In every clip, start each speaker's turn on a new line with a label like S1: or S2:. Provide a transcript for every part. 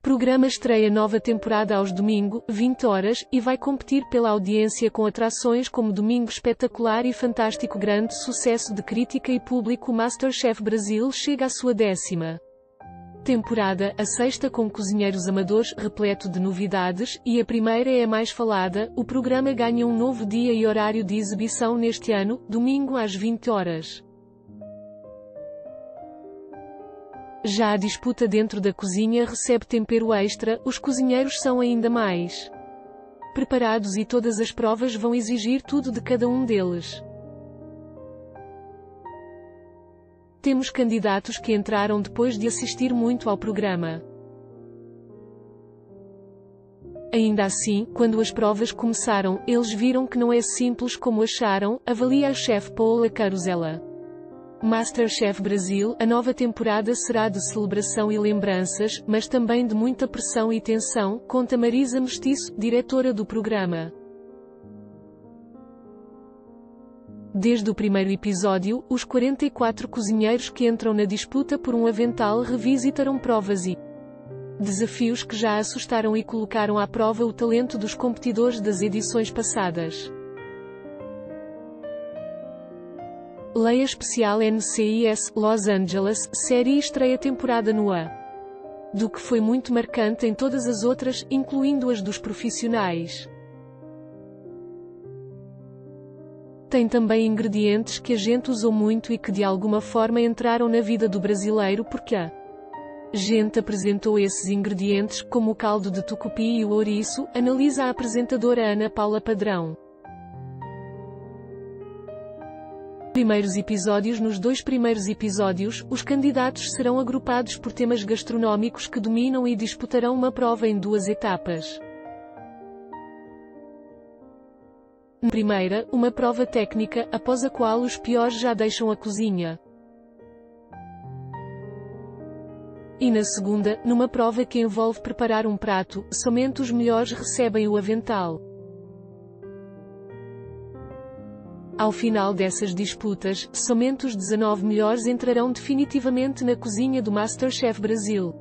S1: programa estreia nova temporada aos domingos, 20 horas, e vai competir pela audiência com atrações como Domingo Espetacular e Fantástico. Grande sucesso de crítica e público. MasterChef Brasil chega à sua 10ª temporada, a 6ª com cozinheiros amadores, repleto de novidades, e a primeira é a mais falada. O programa ganha um novo dia e horário de exibição neste ano, domingo às 20 horas. Já a disputa dentro da cozinha recebe tempero extra, os cozinheiros são ainda mais preparados e todas as provas vão exigir tudo de cada um deles. Temos candidatos que entraram depois de assistir muito ao programa. Ainda assim, quando as provas começaram, eles viram que não é simples como acharam, avalia a chefe Paola Carosella. MasterChef Brasil, a nova temporada será de celebração e lembranças, mas também de muita pressão e tensão, conta Marisa Mestiço, diretora do programa. Desde o primeiro episódio, os 44 cozinheiros que entram na disputa por um avental revisitaram provas e desafios que já assustaram e colocaram à prova o talento dos competidores das edições passadas. Leia Especial NCIS, Los Angeles, série estreia temporada no A. Do que foi muito marcante em todas as outras, incluindo as dos profissionais. Tem também ingredientes que a gente usou muito e que de alguma forma entraram na vida do brasileiro porque a gente apresentou esses ingredientes, como o caldo de tucupi e o ouriço, analisa a apresentadora Ana Paula Padrão. Nos 2 primeiros episódios, os candidatos serão agrupados por temas gastronómicos que dominam e disputarão uma prova em 2 etapas. Na primeira, uma prova técnica, após a qual os piores já deixam a cozinha. E na segunda, numa prova que envolve preparar um prato, somente os melhores recebem o avental. Ao final dessas disputas, somente os 19 melhores entrarão definitivamente na cozinha do MasterChef Brasil.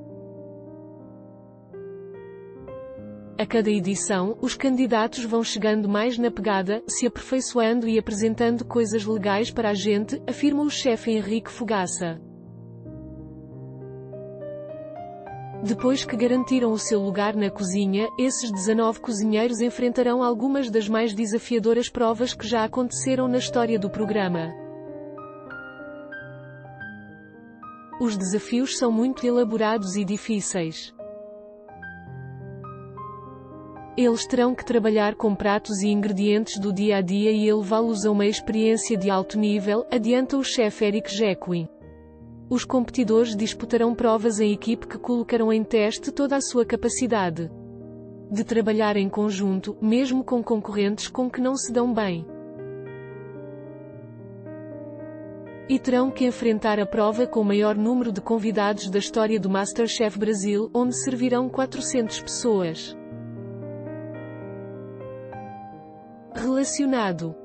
S1: A cada edição, os candidatos vão chegando mais na pegada, se aperfeiçoando e apresentando coisas legais para a gente, afirma o chefe Henrique Fogaça. Depois que garantiram o seu lugar na cozinha, esses 19 cozinheiros enfrentarão algumas das mais desafiadoras provas que já aconteceram na história do programa. Os desafios são muito elaborados e difíceis. Eles terão que trabalhar com pratos e ingredientes do dia a dia e elevá-los a uma experiência de alto nível, adianta o chefe Eric Jacquin. Os competidores disputarão provas em equipe que colocarão em teste toda a sua capacidade de trabalhar em conjunto, mesmo com concorrentes com que não se dão bem. E terão que enfrentar a prova com o maior número de convidados da história do MasterChef Brasil, onde servirão 400 pessoas. Relacionado